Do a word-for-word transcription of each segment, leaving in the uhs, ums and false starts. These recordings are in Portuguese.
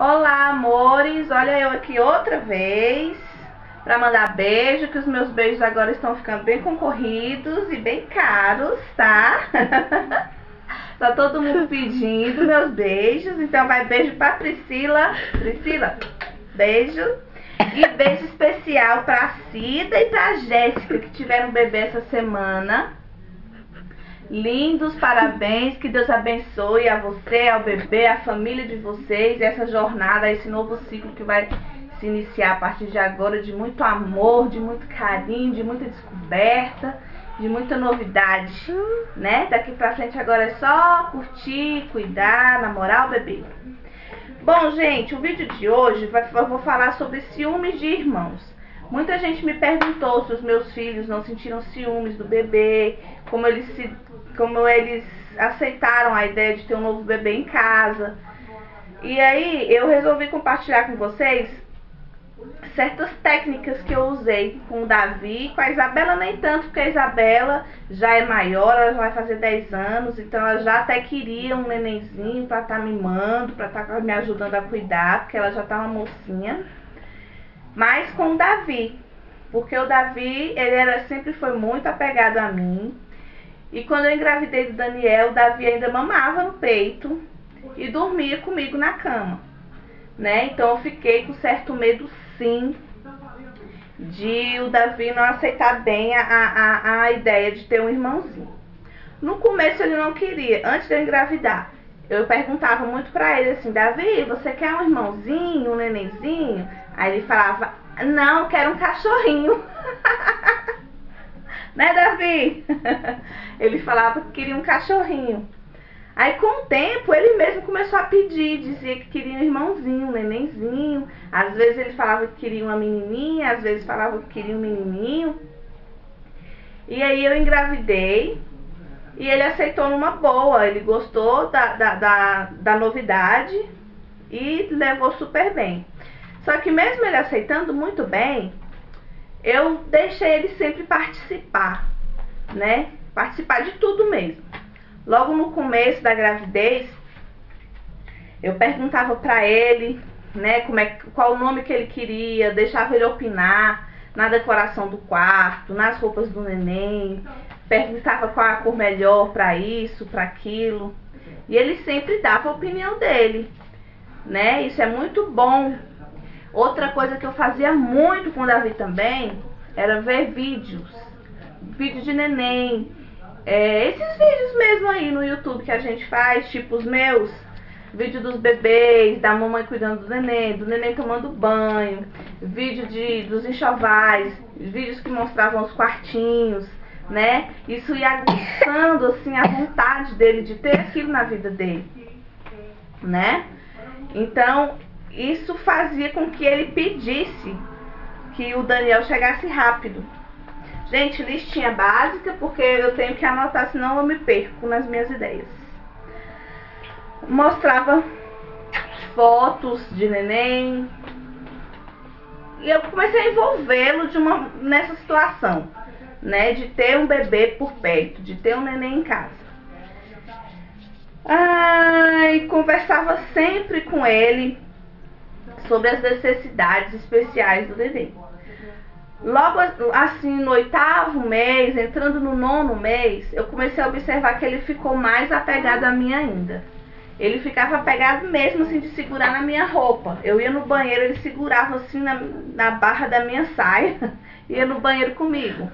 Olá, amores, olha eu aqui outra vez para mandar beijo, que os meus beijos agora estão ficando bem concorridos e bem caros, tá? Tá todo mundo pedindo meus beijos, então vai beijo pra Priscila. Priscila, beijo. E beijo especial pra Cida e pra Jéssica, que tiveram um bebê essa semana. Lindos, parabéns, que Deus abençoe a você, ao bebê, a família de vocês, essa jornada, esse novo ciclo que vai se iniciar a partir de agora, de muito amor, de muito carinho, de muita descoberta, de muita novidade, né? Daqui pra frente agora é só curtir, cuidar, namorar o bebê. Bom, gente, o vídeo de hoje vai, eu vou falar sobre ciúmes de irmãos. Muita gente me perguntou se os meus filhos não sentiram ciúmes do bebê, como eles, se, como eles aceitaram a ideia de ter um novo bebê em casa. E aí eu resolvi compartilhar com vocês certas técnicas que eu usei com o Davi, com a Isabela nem tanto, porque a Isabela já é maior, ela já vai fazer dez anos, então ela já até queria um nenenzinho para estar tá mimando, para estar tá me ajudando a cuidar, porque ela já tá uma mocinha. Mas com o Davi, porque o Davi, ele era, sempre foi muito apegado a mim. E quando eu engravidei do Daniel, o Davi ainda mamava no peito e dormia comigo na cama, né? Então eu fiquei com certo medo, sim, de o Davi não aceitar bem a, a, a ideia de ter um irmãozinho. No começo ele não queria, antes de eu engravidar. Eu perguntava muito pra ele assim: Davi, você quer um irmãozinho, um nenenzinho? Aí ele falava: não, quero um cachorrinho. Né, Davi? Ele falava que queria um cachorrinho. Aí com o tempo ele mesmo começou a pedir, dizia que queria um irmãozinho, um nenenzinho. Às vezes ele falava que queria uma menininha, às vezes falava que queria um menininho. E aí eu engravidei. E ele aceitou numa boa, ele gostou da, da, da, da novidade e levou super bem. Só que mesmo ele aceitando muito bem, eu deixei ele sempre participar, né? Participar de tudo mesmo. Logo no começo da gravidez, eu perguntava pra ele, né, como é, qual o nome que ele queria, deixava ele opinar na decoração do quarto, nas roupas do neném. Perguntava qual a cor melhor para isso, para aquilo. E ele sempre dava a opinião dele, né? Isso é muito bom. Outra coisa que eu fazia muito com o Davi também era ver vídeos. Vídeos de neném. É, esses vídeos mesmo aí no YouTube que a gente faz, tipo os meus. Vídeo dos bebês, da mamãe cuidando do neném, do neném tomando banho. Vídeo de, dos enxovais. Vídeos que mostravam os quartinhos, né? Isso ia aguçando assim a vontade dele de ter aquilo na vida dele, né? Então isso fazia com que ele pedisse que o Daniel chegasse rápido. Gente, listinha básica, porque eu tenho que anotar, senão eu me perco nas minhas ideias. Mostrava fotos de neném e eu comecei a envolvê-lo de uma nessa situação, né, de ter um bebê por perto, de ter um neném em casa. Ai, conversava sempre com ele sobre as necessidades especiais do neném. Logo assim, no oitavo mês, entrando no nono mês, eu comecei a observar que ele ficou mais apegado a mim ainda. Ele ficava apegado mesmo assim de segurar na minha roupa. Eu ia no banheiro, ele segurava assim na, na barra da minha saia, ia no banheiro comigo.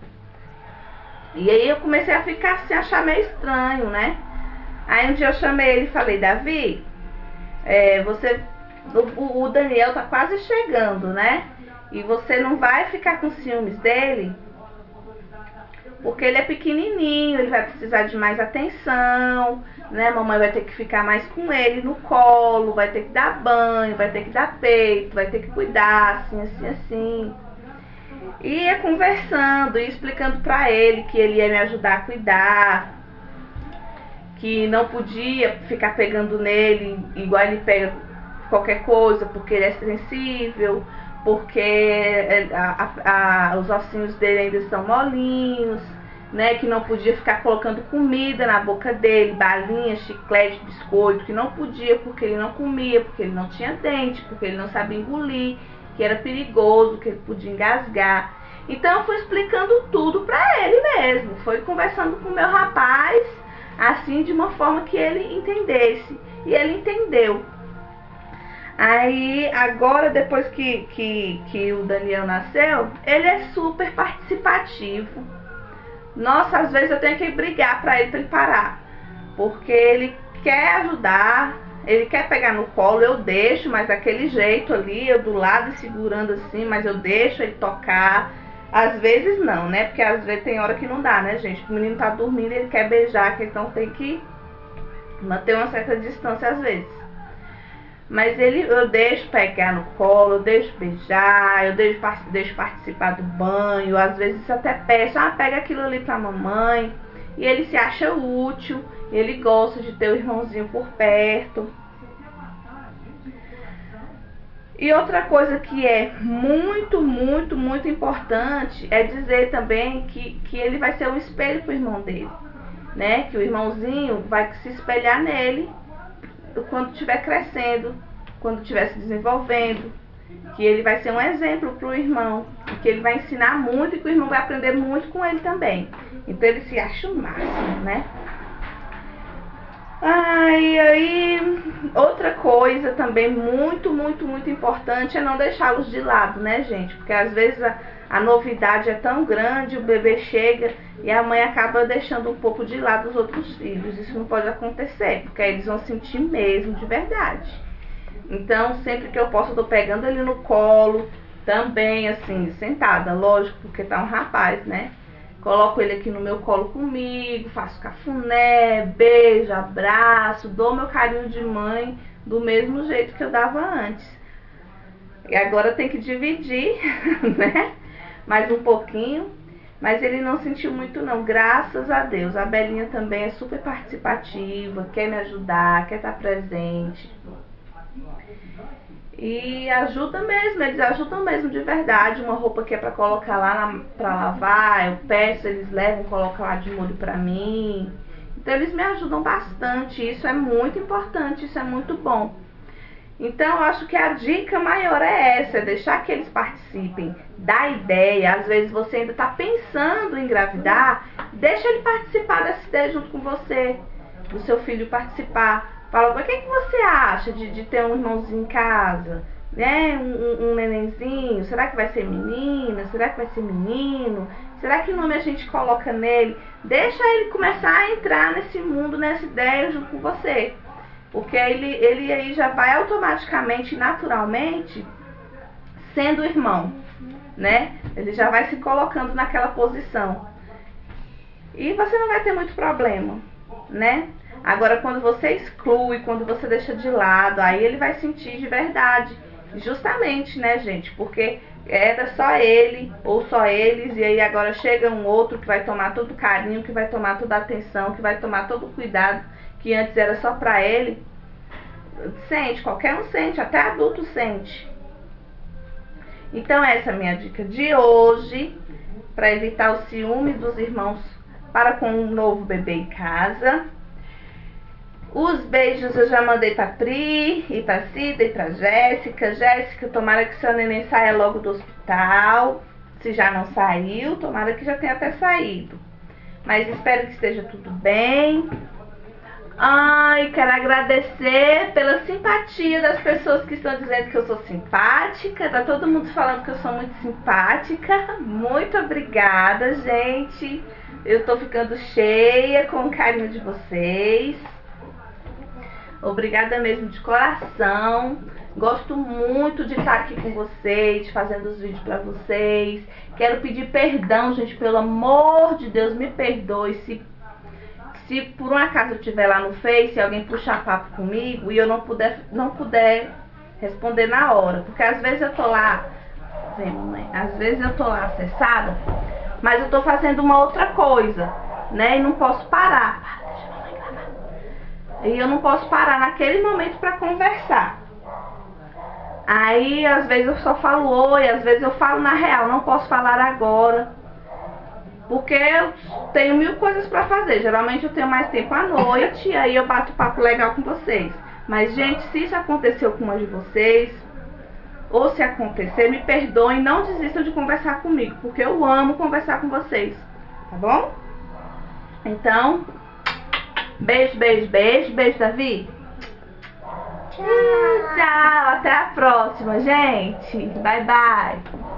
E aí eu comecei a ficar assim, achar meio estranho, né? Aí um dia eu chamei ele e falei: Davi, é, você, o, o Daniel tá quase chegando, né? E você não vai ficar com ciúmes dele? Porque ele é pequenininho, ele vai precisar de mais atenção, né? Mamãe vai ter que ficar mais com ele no colo, vai ter que dar banho, vai ter que dar peito, vai ter que cuidar, assim, assim, assim. E ia conversando, ia explicando pra ele que ele ia me ajudar a cuidar, que não podia ficar pegando nele igual ele pega qualquer coisa, porque ele é sensível, porque a, a, a, os ossinhos dele ainda estão molinhos, né, que não podia ficar colocando comida na boca dele, balinha, chiclete, biscoito, que não podia porque ele não comia, porque ele não tinha dente, porque ele não sabia engolir, que era perigoso, que ele podia engasgar. Então eu fui explicando tudo pra ele mesmo, foi conversando com o meu rapaz, assim, de uma forma que ele entendesse, e ele entendeu. Aí, agora, depois que, que, que o Daniel nasceu, ele é super participativo. Nossa, às vezes eu tenho que brigar pra ele, pra ele parar. Porque ele quer ajudar, ele quer pegar no colo, eu deixo, mas daquele jeito ali, eu do lado segurando assim, mas eu deixo ele tocar. Às vezes não, né? Porque às vezes tem hora que não dá, né, gente? O menino tá dormindo, ele quer beijar, então tem que manter uma certa distância às vezes. Mas ele, eu deixo pegar no colo, eu deixo beijar, eu deixo, deixo participar do banho, às vezes até peço, ah, pega aquilo ali pra mamãe. E ele se acha útil, ele gosta de ter o irmãozinho por perto. E outra coisa que é muito, muito, muito importante é dizer também que, que ele vai ser um espelho pro irmão dele, né? Que o irmãozinho vai se espelhar nele quando estiver crescendo, quando estiver se desenvolvendo, que ele vai ser um exemplo para o irmão, que ele vai ensinar muito e que o irmão vai aprender muito com ele também. Então ele se acha o máximo, né? Ai, aí, outra coisa também muito, muito, muito importante é não deixá-los de lado, né, gente? Porque às vezes a, a novidade é tão grande, o bebê chega e a mãe acaba deixando um pouco de lado os outros filhos. Isso não pode acontecer, porque aí eles vão sentir mesmo de verdade. Então, sempre que eu posso, eu tô pegando ele no colo, também assim, sentada, lógico, porque tá um rapaz, né? Coloco ele aqui no meu colo comigo, faço cafuné, beijo, abraço, dou meu carinho de mãe do mesmo jeito que eu dava antes. E agora tem que dividir, né? Mais um pouquinho, mas ele não sentiu muito não, graças a Deus. A Belinha também é super participativa, quer me ajudar, quer estar presente. E ajuda mesmo, eles ajudam mesmo de verdade. Uma roupa que é pra colocar lá na, pra lavar, eu peço, eles levam, colocam lá de molho pra mim. Então eles me ajudam bastante, isso é muito importante, isso é muito bom. Então eu acho que a dica maior é essa, é deixar que eles participem da ideia. Às vezes você ainda tá pensando em engravidar, deixa ele participar dessa ideia junto com você, do seu filho participar. Fala, o que, que você acha de, de ter um irmãozinho em casa, né? Um, um, um nenenzinho, será que vai ser menina? Será que vai ser menino? Será que nome a gente coloca nele? Deixa ele começar a entrar nesse mundo, nessa ideia junto com você. Porque ele, ele aí já vai automaticamente, naturalmente, sendo irmão, né? Ele já vai se colocando naquela posição. E você não vai ter muito problema, né? Agora, quando você exclui, quando você deixa de lado, aí ele vai sentir de verdade. Justamente, né, gente? Porque era só ele ou só eles, e aí agora chega um outro que vai tomar todo o carinho, que vai tomar toda a atenção, que vai tomar todo o cuidado, que antes era só pra ele. Sente, qualquer um sente, até adulto sente. Então essa é a minha dica de hoje, para evitar os ciúmes dos irmãos para com um novo bebê em casa. Os beijos eu já mandei pra Pri, e pra Cida, e pra Jéssica. Jéssica, tomara que seu neném saia logo do hospital. Se já não saiu, tomara que já tenha até saído. Mas espero que esteja tudo bem. Ai, quero agradecer pela simpatia das pessoas que estão dizendo que eu sou simpática. Tá todo mundo falando que eu sou muito simpática. Muito obrigada, gente. Eu tô ficando cheia com o carinho de vocês. Obrigada mesmo de coração. Gosto muito de estar aqui com vocês, fazendo os vídeos pra vocês. Quero pedir perdão, gente, pelo amor de Deus, me perdoe se, se por um acaso eu estiver lá no Face e alguém puxar papo comigo e eu não puder, não puder responder na hora. Porque às vezes eu tô lá, vem, mamãe, às vezes eu tô lá acessada, mas eu tô fazendo uma outra coisa, né? E não posso parar. E eu não posso parar naquele momento para conversar. Aí, às vezes eu só falo oi, às vezes eu falo na real, não posso falar agora. Porque eu tenho mil coisas pra fazer. Geralmente eu tenho mais tempo à noite e aí eu bato papo legal com vocês. Mas, gente, se isso aconteceu com uma de vocês, ou se acontecer, me perdoem, não desistam de conversar comigo, porque eu amo conversar com vocês, tá bom? Então, beijo, beijo, beijo, beijo, Davi. Tchau, tchau, até a próxima, gente. Bye, bye.